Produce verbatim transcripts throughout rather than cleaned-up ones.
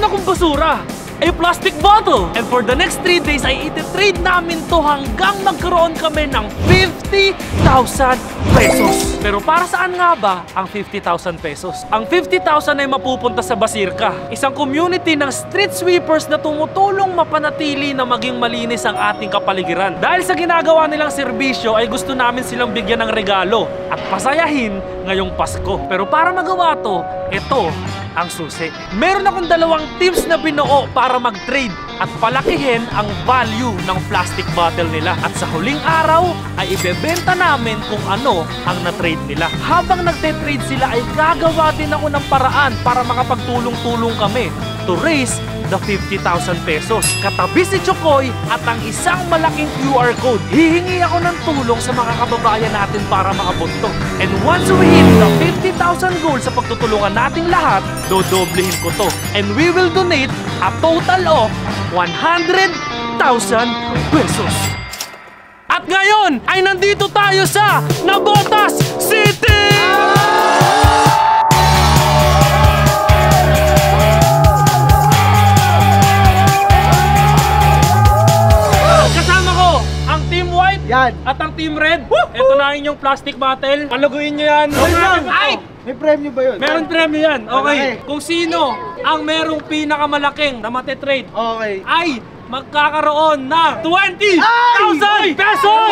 akong basura, ay plastic bottle. And for the next three days ay iti-trade namin to hanggang magkaroon kami ng fifty thousand pesos. Pero para saan nga ba ang fifty thousand pesos? Ang fifty thousand ay mapupunta sa Basirka, isang community ng street sweepers na tumutulong mapanatili na maging malinis ang ating kapaligiran. Dahil sa ginagawa nilang serbisyo ay gusto namin silang bigyan ng regalo at pasayahin ngayong Pasko. Pero para magawa to, ito ang susi. Meron akong dalawang tips na binuo para mag-trade at palakihin ang value ng plastic bottle nila. At sa huling araw ay ibebenta namin kung ano ang na-trade nila. Habang nagte-trade sila ay gagawa din ako ng paraan para makapagtulong-tulong kami to raise the fifty thousand pesos. Katabi si Chokoy at ang isang malaking Q R code. Hihingi ako ng tulong sa mga kababayan natin para maabot to. And once we hit the fifty thousand goal sa pagtutulungan nating lahat, dodoblehin ko to. And we will donate a total of one hundred thousand pesos. At ngayon ay nandito tayo sa Navotas City! Yan. At ang Team Red, ito na inyong plastic bottle. Palaguin nyo yan. Ay! May premyo ba yun? Meron premyo yan. Okay. Kung sino ang merong pinakamalaking na matitrade, okay, ay magkakaroon ng twenty thousand pesos!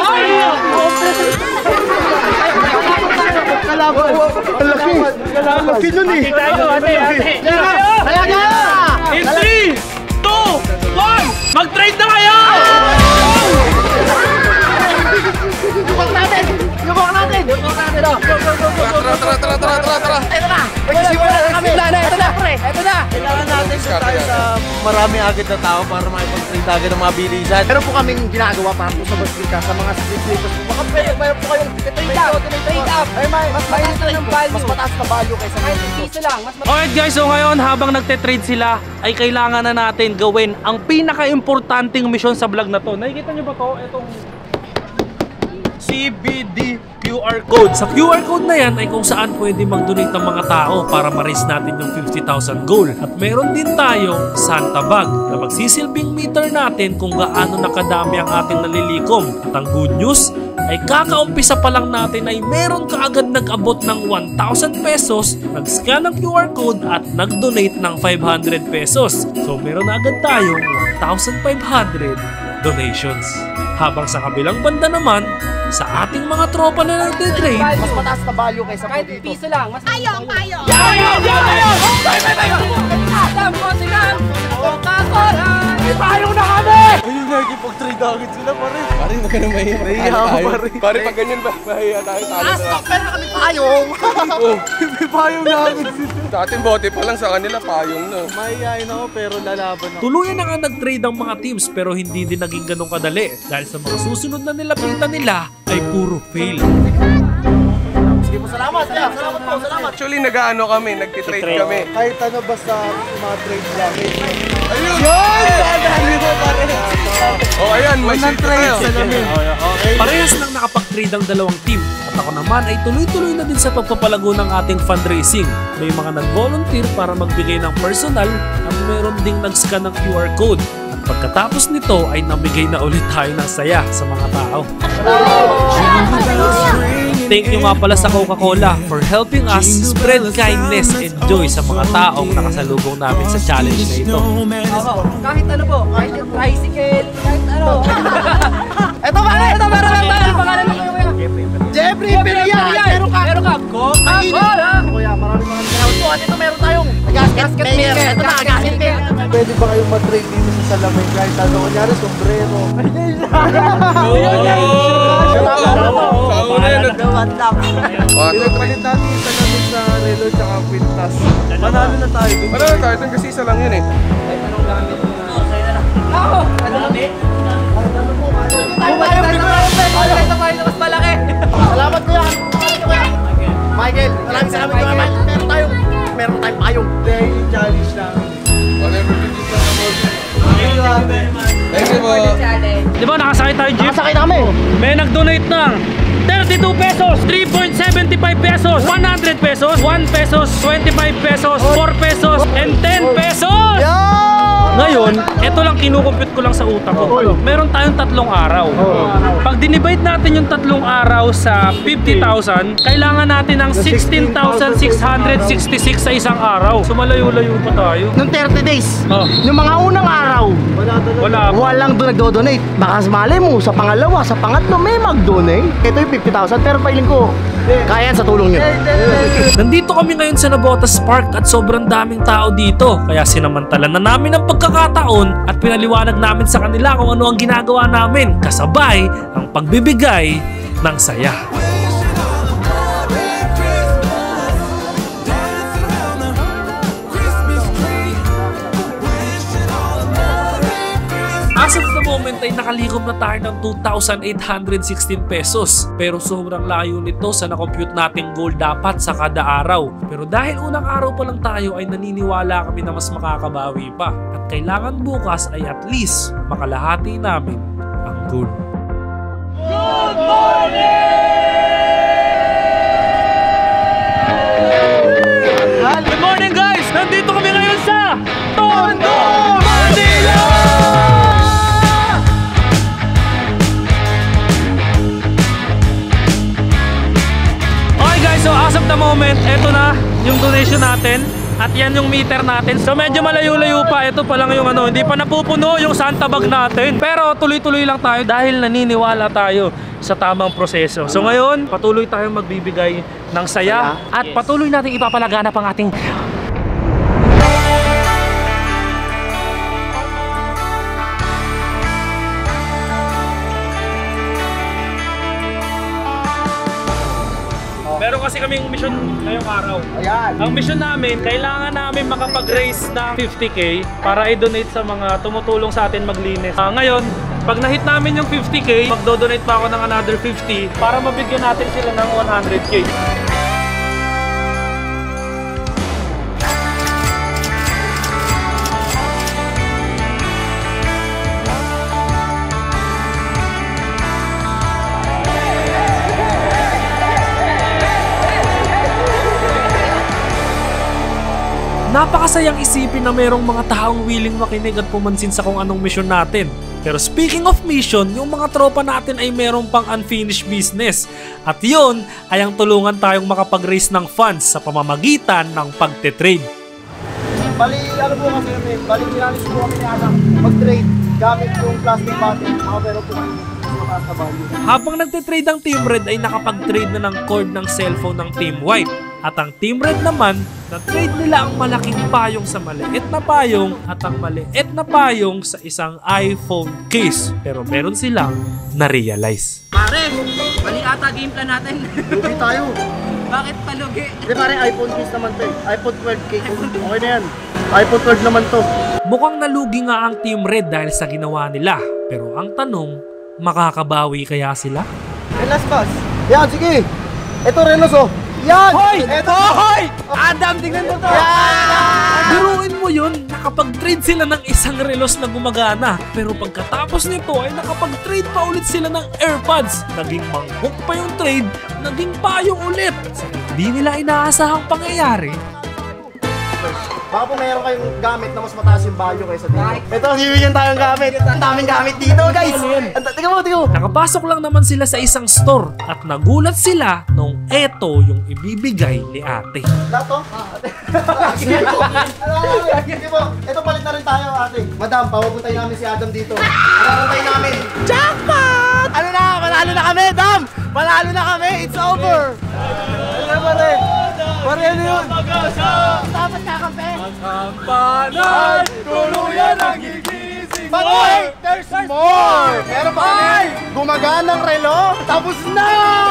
Kalaban! Kalaki! Kalaki nun eh! Talaga! In three, two, one, mag-trade na kayo! Yubok natin! Yubok natin! Yubok natin! Go, go, go, go! Tara, tara, tara, tara, tara, tara! Ito na! Nagsisimula na kami! Ito na! Ito na! Kailangan natin kung tayo sa marami agad na tao para makipag-trade agad ng mga bilisan. Pero po kaming ginagawa para po sa Basirka, sa mga street sweepers. Baka mayroon po kayong trade up! Trade up! Mas mataas na ng value! Mas mataas na value kaysa kahit piso lang! Alright guys, so ngayon habang nagte-trade sila, ay kailangan na natin gawin ang pinaka-importanting misyon sa vlog na to. Nakikita nyo ba to? Itong C B D Q R code. Sa Q R code na yan ay kung saan pwede mag-donate ang mga tao para ma-raise natin yung fifty thousand goal. At meron din tayong Santa Bag na magsisilbing meter natin kung gaano nakadami ang ating nalilikom. At ang good news ay kakaumpisa pa lang natin ay meron kaagad nag-abot ng one thousand pesos, nag-scan ng Q R code at nag-donate ng five hundred pesos. So meron na agad tayong one thousand five hundred donations. Habang sa kabilang banda naman, sa ating mga tropa na nagtitrade, mas mataas na value kaysa po dito. Piso lang. Mas ayaw, ayaw. Ayaw! Ayaw! Bay, bay, bay! Alam ko sila! Coca-Cola! Ipayong na kami! Ayun nga, ikipag-trade agad sila pare. Pare, huwag ka na mahiya. Mahiya ako pare. Pare, pag ganyan ba, mahiya tayo tayo. Ah, stop! Meron kami payong! Oh, may payong na agad sila. Sa ating bote pa lang, sa kanila payong na. Mahihain ako pero lalaban ako. tuluyan na nga nag-trade ang mga teams pero hindi din naging ganong kadali dahil sa mga susunod na nilapitan nila ay puro fail. Sige po, salamat! Salamat po, salamat! Actually, nag-ano kami, nagtitrade kami. Kahit ano basta mga trade namin. Ayun! Yun! Dadali mo pare! Oh, ayan, may Unang trade sa lamin. Parehas nang nakapag-trade ang dalawang team at ako naman ay tuloy-tuloy na din sa pagpapalago ng ating fundraising. May mga nag-volunteer para magbigay ng personal at meron ding nag-scan ng Q R code. At pagkatapos nito ay namigay na ulit tayo ng saya sa mga tao. Thank you nga pala sa Coca-Cola for helping us spread kindness and joy sa mga taong nakasalubong namin sa challenge na ito. Kahit ano po, kahit yung tricycle, kahit ano. Ito pare! Ito pare! Ano pangalan mo kuya? Jeffrey Imperial! Meron ka! Meron ka! Coca-Cola! Kuya, maraming mga salamat po. At ito meron tayong gasket Gasket maker. maker. Ito na, gasket maker. Pwede ba kayong matrade dito sa salamin kahit ano? Kunyari, sombrero. Palit natin yung salamin sa relo tsaka kwintas. Manalo na tayo. Manalo tayo, ito kasi isa lang yun eh. Ako! Ano kami? Tayo tayo tayo Ito pa rin mas malaki. Salamat kuya. Michael, maraming salamat kuya. Meron tayong, meron tayong payong. Daily challenge namin. Whatever we do sa Thank you po. Di ba nakasakay tayo, Jeep? Nakasakay na kami. May nag-donate ng thirty-two pesos, three point seven five pesos, one hundred pesos, one pesos, twenty-five pesos, four pesos, and ten pesos! Yan! Ngayon, ito lang kinukumpute ko lang sa utak ko. Meron tayong tatlong araw. Pag dinivide natin yung tatlong araw sa fifty thousand, kailangan natin ng sixteen thousand six hundred sixty-six sa isang araw. So malayo-layo pa tayo. Nung thirty days, Oh. yung mga unang araw, Wala pa. walang doon nagdo-donate. Baka malay mo, sa pangalawa, sa pangatlo, may mag-donate. Ito yung fifty thousand, pero pailing ko, kaya yan sa tulong nyo. Nandito kami ngayon sa Nabotas Park at sobrang daming tao dito. Kaya sinamantala na namin ang pagkakataon at pinaliwanag namin sa kanila kung ano ang ginagawa namin. Kasabay ang pagbibigay ng saya. As of the moment ay nakalikom na tayo ng two thousand eight hundred sixteen pesos. Pero sobrang layo nito sa nakompute nating goal dapat sa kada araw. Pero dahil unang araw pa lang tayo ay naniniwala kami na mas makakabawi pa. At kailangan bukas ay at least makalahati namin ang goal. Good morning! Good morning guys! Nandito kami ngayon sa Tondo, Manila! So as of the moment, eto na yung donation natin at yan yung meter natin. So medyo malayo-layo pa. Ito pa lang yung ano, hindi pa napupuno yung Santa bag natin. Pero tuloy-tuloy lang tayo dahil naniniwala tayo sa tamang proseso. So ngayon, patuloy tayong magbibigay ng saya at patuloy natin ipapalaganap ang ating Meron kasi kaming mission ngayong araw. Ayan. Ang mission namin, kailangan namin makapag-raise ng fifty K para i-donate sa mga tumutulong sa atin maglinis. Uh, ngayon, pag na-hit namin yung fifty K, magdo-donate pa ako ng another fifty para mabigyan natin sila ng one hundred K. Napakasayang isipin na merong mga taong willing makinig at pumansin sa kung anong mission natin. Pero speaking of mission, yung mga tropa natin ay merong pang unfinished business. At yun ay ang tulungan tayong makapag-raise ng funds sa pamamagitan ng pagte-trade. Bali, ano po kasi kami, bali ginalis po kami ni Adam mag-trade gamit yung plastic bottle. Mga pero po kami mataas na value. Habang nagte-trade ang Team Red ay nakapag-trade na ng cord ng cellphone ng Team White. At ang Team Red naman, na-trade nila ang malaking payong sa maliit na payong at ang maliit na payong sa isang iPhone case. Pero meron silang na-realize. Pare, mali ata game plan natin. Lugi tayo. Bakit palugi? Hindi pare, iPhone case naman to eh. iPhone twelve K. Okay na yan. iPhone twelve naman to. Mukhang nalugi nga ang Team Red dahil sa ginawa nila. Pero ang tanong, makakabawi kaya sila? Relas boss. Yan, sige. Ito Relos oh. Yan! Hoy! Ito! Hoy! Adam, tingnan mo to! Yan! Biruin mo yun, nakapag-trade sila ng isang relos na gumagana. Pero pagkatapos nito ay nakapag-trade pa ulit sila ng AirPods. Naging mangkok pa yung trade, naging payong ulit. Sa hindi nila inaasahang pangyayari. Baka po mayroon kayong gamit na mas mataas yung value kaysa dito. Ito, bibigyan tayong gamit. Ang daming gamit dito, guys! Tingnan mo, tingnan mo! Nakapasok lang naman sila sa isang store at nagulat sila nung eto yung ibibigay ni ate. Lahat to? Sige po. Sige po. Ito palit na rin tayo, ate. Madam, papupuntayin namin si Adam dito. Papupuntayin namin. Jackpot! Ano na? Manalo na kami, Dam! Manalo na kami! It's over! Ano na pare? Pare, ano yun? Dapat kakampi. Kampanan, tuluyan ang gigising mo! But there's more! Meron pa kami gumaganang relo, tapos na!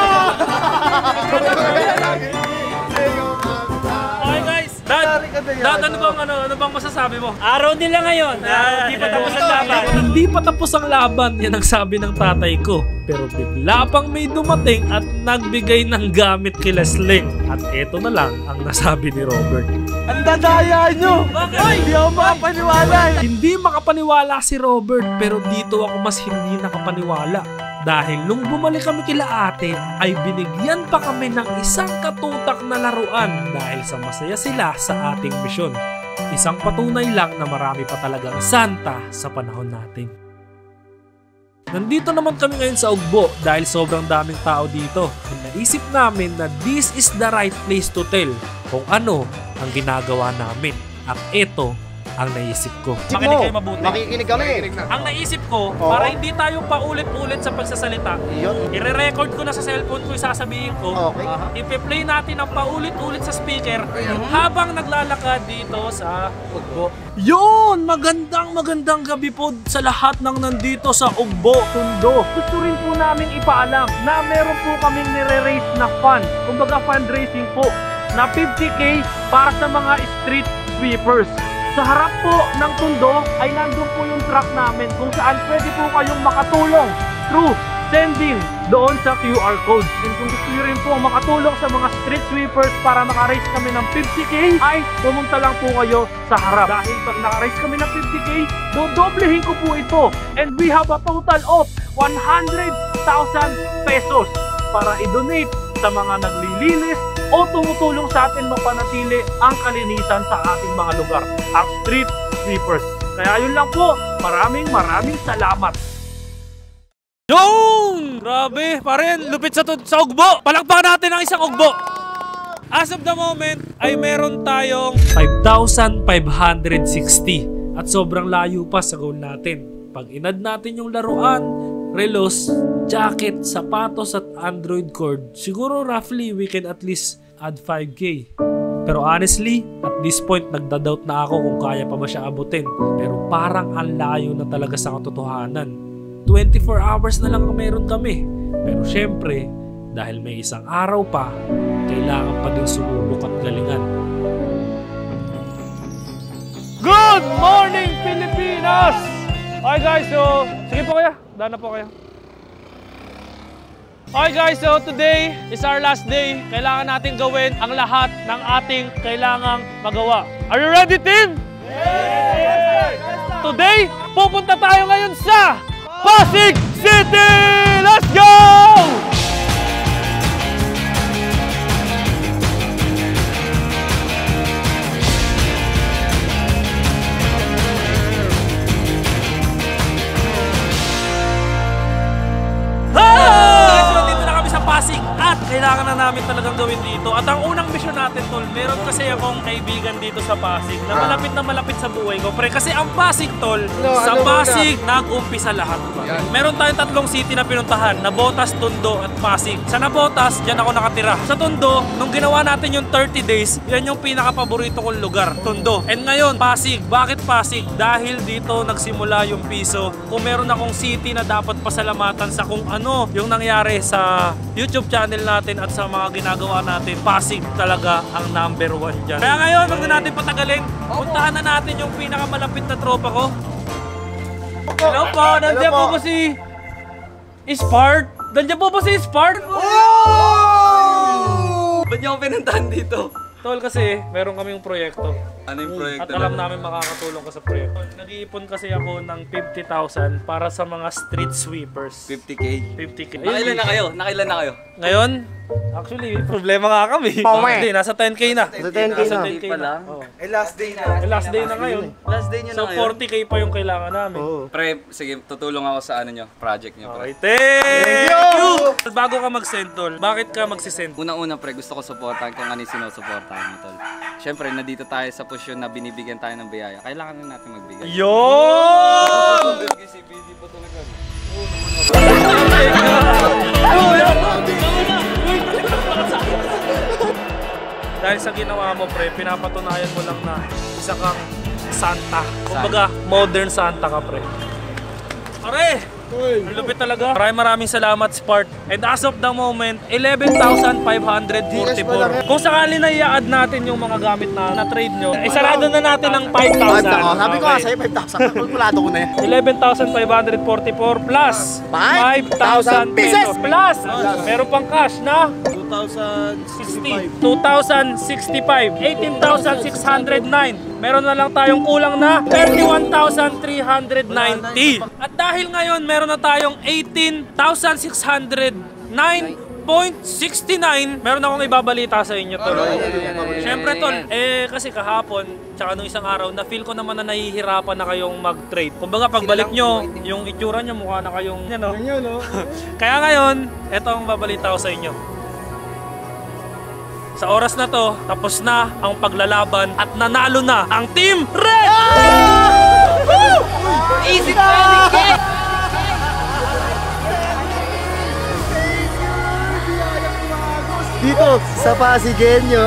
Okay guys, Dad, Dad, ano bang, ano, ano bang masasabi mo? Araw nila ngayon, ah, hindi pa tapos ang laban. Hindi pa tapos ang laban, yan ang sabi ng tatay ko. Pero bigla pang may dumating at nagbigay ng gamit kila Sling. At eto na lang ang nasabi ni Robert. Ang dadaya nyo! Bakit? Hindi ako makapaniwala! Hindi makapaniwala si Robert pero dito ako mas hindi nakapaniwala. Dahil nung bumalik kami kila ate ay binigyan pa kami ng isang katutak na laruan dahil sa masaya sila sa ating misyon. Isang patunay lang na marami pa talagang Santa sa panahon natin. Nandito naman kami ngayon sa Ugbo dahil sobrang daming tao dito. At naisip namin na this is the right place to tell kung ano ang ginagawa namin. At ito ang naisip ko. Makinig kayo mabuti. Makikinig kami. Ang naisip ko, Oo. para hindi tayo paulit-ulit sa pagsasalita, Yun. i-record ko na sa cellphone ko yung sasabihin ko. Okay. I-play natin ang paulit-ulit sa speaker habang naglalakad dito sa Ugbo. Yun! Magandang magandang gabi po sa lahat ng nandito sa Ugbo, Tondo. Gusto rin po namin ipaalam na meron po kaming nire-raise na fund. Kumbaga fundraising po na fifty K para sa mga street sweepers. Sa harap po ng Tondo ay nandun po yung truck namin kung saan pwede po kayong makatulong through sending doon sa Q R code. And kung gusto nyo rin po makatulong sa mga street sweepers para makaraise kami ng fifty K, ay pumunta lang po kayo sa harap. Dahil pag nakaraise kami ng fifty K, dodoblehin ko po ito. And we have a total of one hundred thousand pesos para i-donate sa mga naglilinis o tumutulong sa atin mapanatili ang kalinisan sa ating mga lugar, ang street sweepers. Kaya yun lang po, maraming maraming salamat. Yun! Grabe, parin, lupit sa, sa Ugbo. Palakpakan natin ang isang Ugbo. As of the moment, ay meron tayong five thousand five hundred sixty at sobrang layo pa sa goal natin. Pag inad natin yung laruan, relos, jacket, sapatos at Android cord, siguro roughly we can at least add five K. Pero honestly, at this point nagda-doubt na ako kung kaya pa ba siya abutin. Pero parang ang layo na talaga sa katotohanan. twenty-four hours na lang meron kami. Pero syempre, dahil may isang araw pa, kailangan pa din sumubok at galingan. Good morning, Pilipinas! Okay guys, so sige po kaya, daan na po kaya. Okay guys, so today is our last day. Kailangan natin gawin ang lahat ng ating kailangang magawa. Are you ready, team? Yes! Today, pupunta tayo ngayon sa Pasig City! Let's go! Pasig at kailangan na namin talagang gawin dito. At ang unang mission natin, tol, meron kasi akong kaibigan dito sa Pasig na malapit na malapit sa buhay ko. Pre, kasi ang Pasig, tol, sa Pasig nag-umpisa lahat. Meron tayong tatlong city na pinuntahan, Navotas, Tondo at Pasig. Sa Navotas, dyan ako nakatira. Sa Tondo, nung ginawa natin yung thirty days, yan yung pinaka-paborito kong lugar, Tondo. And ngayon, Pasig. Bakit Pasig? Dahil dito nagsimula yung piso. Kung meron akong city na dapat pasalamatan sa kung ano yung nangyari sa YouTube channel natin at sa mga ginagawa natin, Pasig talaga ang number one dyan. Kaya ngayon, huwag na natin patagalin. Puntahan na natin yung pinakamalapit na tropa ko. Hello po, nandiyan po po si Spart. Nandiyan po po si Spart. Ba't niyo ako pinuntahan dito? Tol, kasi meron kaming proyekto. Ano yung proyekto? At alam namin makakatulong ka sa proyekto. Nag-iipon kasi ako ng fifty thousand para sa mga street sweepers. fifty K. fifty K. Nakailan na kayo? Nakailan na kayo? Ngayon, actually, problema nga kami. Hindi, nasa ten K na. Nasa ten K na. Nasa ten K na. Oo. Eh, last day na. Eh, last day na ngayon. Last day nyo na So, ngayon. forty K pa yung kailangan namin. Oo. Pre, sige, tutulong ako sa ano nyo, project nyo, pre. Okay, thank you! Bago ka mag-send, tol, bakit ka magsisend? Unang-una, pre, gusto ko supportahan kung ano yung sinusuportahan mo, tol. Siyempre, nandito tayo sa posisyon na binibigyan tayo ng biyaya. Kailangan na natin magbigay. Yun! Si B D pa talaga. Dahil sa ginawa mo, pre, pinapatunayan mo lang na isa kang Santa. Kumbaga, modern Santa ka, pre. Pare! Ang lupit talaga. Maraming maraming salamat, Spart. And as of the moment, eleven thousand five hundred forty-four. Kung sakali na i-add natin yung mga gamit na na-trade nyo, isarado na natin ng five thousand. Sabi ko nga sa'yo, five thousand. Kalkulado ko na yan. eleven thousand five hundred forty-four plus five thousand pesos. Plus, meron pang cash na two thousand sixty-five. two thousand sixty-five. eighteen thousand six hundred nine. Meron na lang tayong kulang na thirty-one thousand three hundred ninety. At dahil ngayon meron na tayong eighteen thousand six hundred nine, point six nine. Meron akong ibabalita sa inyo, tol. Siyempre, tol, eh kasi kahapon, tsaka nung isang araw, na feel ko naman na nahihirapan na kayong mag-trade. Kumbaga, pagbalik nyo, yung itsura nyo, mukha na kayong, yan o. Kaya ngayon, eto ang babalita ko sa inyo. Sa oras na to, tapos na ang paglalaban at nanalo na ang Team Red! Easy training game! Dito sa Pasigenyo.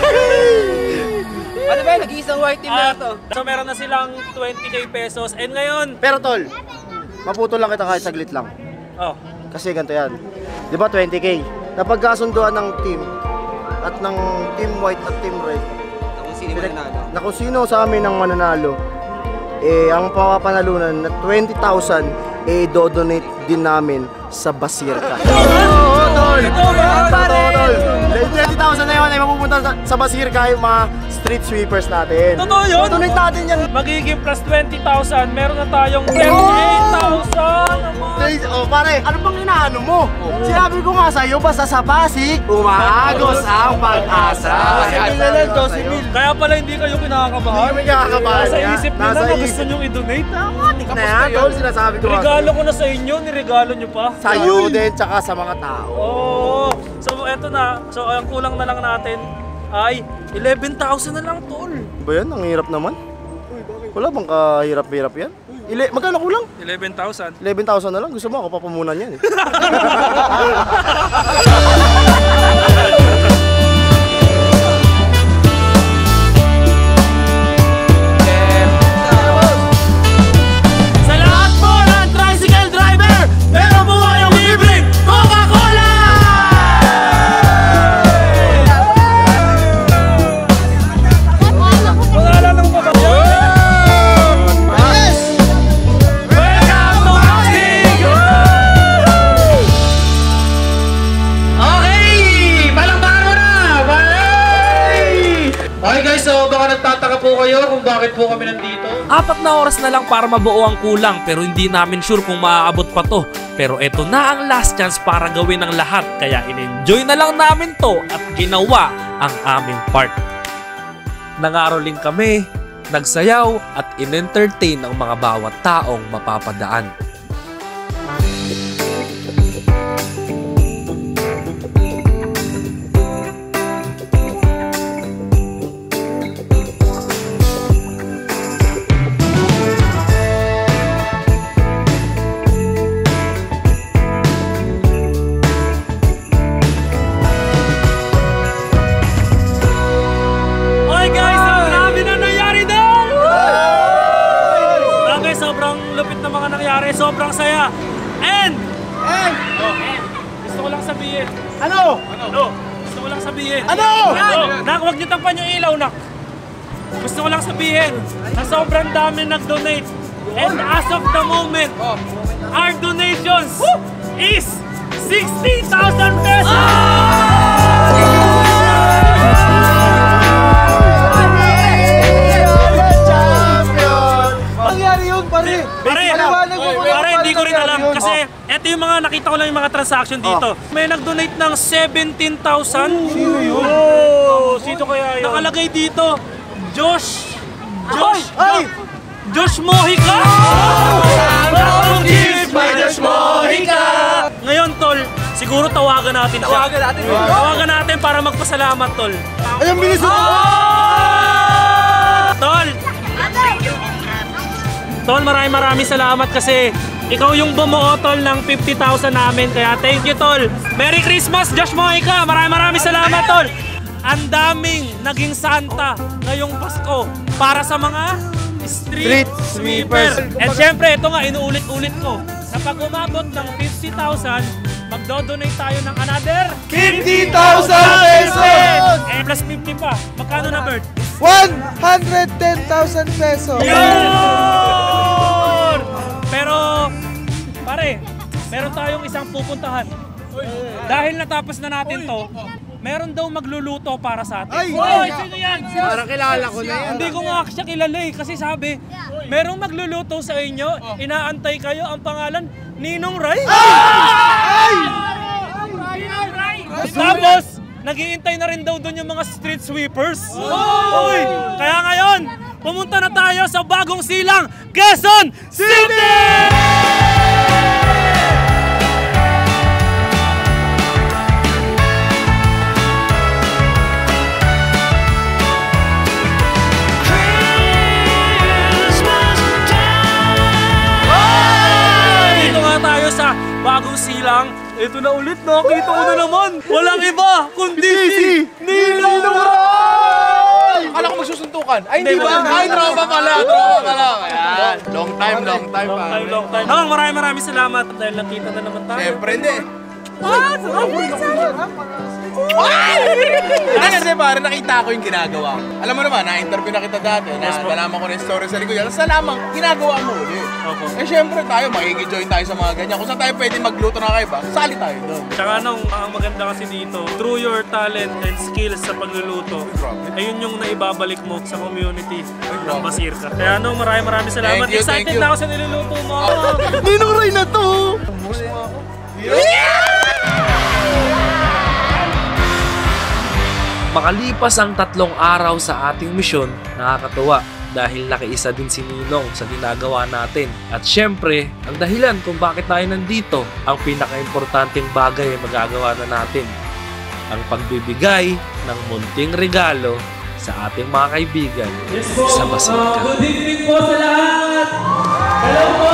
Ano ba, nag-iisang white team na At, to. so meron na silang twenty K pesos. And ngayon, Pero tol, maputo lang kita kahit saglit lang. oh, Kasi ganito yan. Di ba twenty K? Napagkasunduan ng team at ng Team White at Team Red. Kung sino mananalo. Na kung sino sa amin ang mananalo, eh ang papapanalunan na twenty thousand eh do-donate din namin sa Basirka. Oo, tol! Tol! twenty thousand na yun ay mapupunta sa, sa Basirka yung mga street sweepers natin. totoo yun? Donate natin yan. Magiging plus twenty thousand, meron na tayong thirty-eight thousand naman. Oh, pare, ano bang inaano mo? Sinabi ko nga sa'yo, basta sa Pasig, umaagos ang pag-asa. Kaya pala hindi kayo kinakabahan. Hindi kinakabahan Nasa niya. isip nyo Nasa na na isip. gusto nyong i-donate. Matik na yan, tol, sinasabi ko nga. Regalo ko na sa inyo, niregalo nyo pa. Sa'yo din, tsaka sa mga tao. Oo. So eto na, so ang kulang na lang natin ay eleven thousand na lang, tol. Ba yan? Ang hirap naman. Wala bang kahirap-hirap yan? Ile magkano kulang? eleven thousand. eleven thousand na lang. Gusto mo ako papamunan yan eh. Sa lahat po ng tricycle driver, meron po kayong libreng Coca-Cola! Pangalan ng baba. Yes! Welcome to Pasig! Okay! Palakpakan mo na! Bye! Okay guys, so baka nagtataka po kayo kung bakit po kami nandito. Apat na oras na lang para mabuo ang kulang pero hindi namin sure kung maaabot pa to. Pero eto na ang last chance para gawin ang lahat kaya in-enjoy na lang namin to at ginawa ang aming part. Nangaroling kami, nagsayaw at in-entertain ang mga bawat taong mapapadaan. Okay guys, ang dami na nangyari doon! Okay, sobrang lupit na mga nangyari, sobrang saya. And, And, oh, gusto ko lang sabihin, ano? ano? Gusto ko lang sabihin. Ano? Nak, nak, huwag niyo takpan yung ilaw, nak. Gusto ko lang sabihin na sobrang dami nag-donate. And as of the moment, our donations is sixty thousand pesos! Nangyari yun, pare. Pare, pare, hindi ko rin alam kasi eto yung mga nakita ko lang yung mga transaction dito. May nag-donate ng seventeen thousand. Sino yun? Oh, sino kaya yun? Nakalagay dito, Josh. Josh. Ay! Josh Mojica! Josh Mojica! Ngayon, tol, siguro tawagan natin siya. Tawagan natin. Tawagan natin para magpasalamat, tol. Ay, ang bilis mo! Tol! Tol, maraming maraming salamat kasi ikaw yung bumuo, tol, ng fifty thousand namin. Kaya thank you, tol. Merry Christmas, Josh Mojica! Maraming maraming salamat, tol. Ang daming naging Santa ngayong Pasko para sa mga street, Street sweepers. And syempre, ito nga, inuulit-ulit ko. Na pag umabot ng fifty thousand, magdodonate tayo ng another fifty thousand pesos! Eh, plus fifty pa. Magkano na, Bert? one hundred ten thousand pesos! Yun! Pero, pare, meron tayong isang pupuntahan. Dahil natapos na natin to, meron daw magluluto para sa atin. Ay! Hoy, sino yan? Parang kilala ko na yan. Hindi ko nga siya kilala eh, kasi sabi, merong magluluto sa inyo, inaantay kayo, ang pangalan, Ninong Ray. Ay! Ninong Ray! Tapos, nag-iintay na rin daw doon yung mga street sweepers. Uy! Kaya ngayon, pumunta na tayo sa bagong silang, Quezon City! Dito nga tayo sa bagong silang. Ito na ulit, nakita ko na naman. Walang iba, kundi si Ninong Ray! Akala ko magsusuntukan. Ay, Hindi hindi ba? ba? Ay, tropa pala. Tropa pala. Ayan. Long time, long time Long pa. time, long time. Hang, maraming maraming salamat dahil nakita na naman tayo. Siyempre, hindi. Ah, sarap! Kasi pare, nakita ko yung ginagawa ko. Alam mo naman, na-interview na kita dati, na nalaman ko na yung story sa likod. Tapos nalaman, ginagawa mo ulit. Opo. Eh syempre tayo, makikijoin tayo sa mga ganyan. Kung saan tayo pwede magluto na kayo ba, sali tayo doon. Tsaka anong, ang maganda kasi dito, through your talent and skills sa pagluluto, ayun yung naibabalik mo sa community ng Basirka. Kaya anong, maraming maraming salamat. Thank you, Excited thank you. na ako sa niluluto mo. Ninong Ray na to! Makalipas ang tatlong araw sa ating misyon, nakakatuwa dahil nakiisa din si Ninong sa ginagawa natin. At syempre, ang dahilan kung bakit tayo nandito, ang pinaka-importanting bagay ay magagawa na natin. Ang pagbibigay ng munting regalo sa ating mga kaibigan sa Basirka. Good evening po sa lahat! Hello po!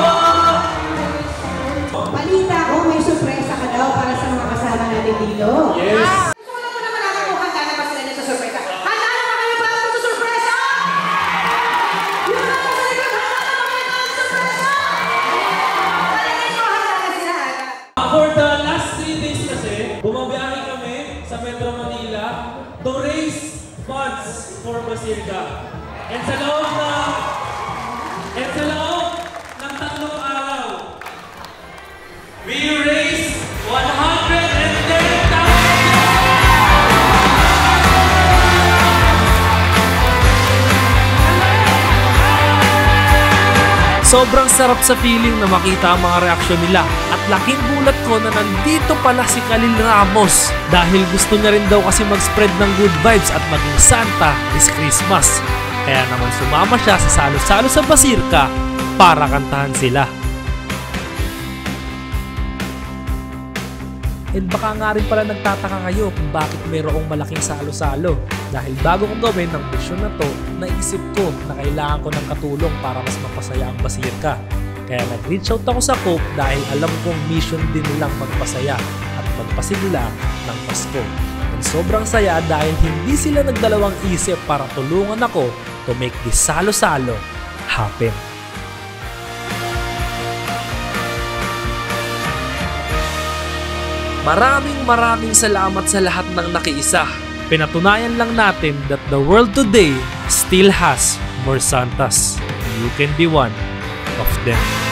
Balita ko, may sorpresa ka daw para sa mga kasama natin dito. Yes! Gusto ko lang muna malaman kung handa na ba sila niya sa sorpresa. Handa na ba kayo para sa sorpresa? Yung mga sa likod, handa na ba kayo para sa sorpresa? Palagay ko, handa na sila. For the last three days kasi, bumabiyahe kami sa Metro Manila to raise funds for Basirka. And sa loob na, and sa loob ng tatlong araw, we raised one hundred ten thousand Sobrang sarap sa feeling na makita ang mga reaksyon nila at laking gulat ko na nandito pala si Khalil Ramos dahil gusto niya rin daw kasi mag-spread ng good vibes at maging Santa this Christmas. Kaya naman sumama siya sa salo-salo sa Basirka para kantahan sila. And baka nga rin pala nagtataka kayo kung bakit mayroong malaking salo-salo. Dahil bago ko gawin ng mission na to, naisip ko na kailangan ko ng katulong para mas mapasaya ang Basirka. Kaya nag-reach out ako sa Coke dahil alam kong mission din nilang magpasaya at magpasigla ng Pasko. And sobrang saya dahil hindi sila nagdalawang isip para tulungan ako to make this salo-salo happen. Maraming maraming salamat sa lahat ng nakiisa. Pinatunayan lang natin that the world today still has more Santas. You can be one of them.